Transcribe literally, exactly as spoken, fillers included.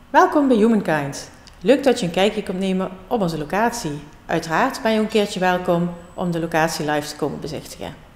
Welkom bij Humankind. Leuk dat je een kijkje komt nemen op onze locatie. Uiteraard ben je een keertje welkom om de locatie live te komen bezichtigen.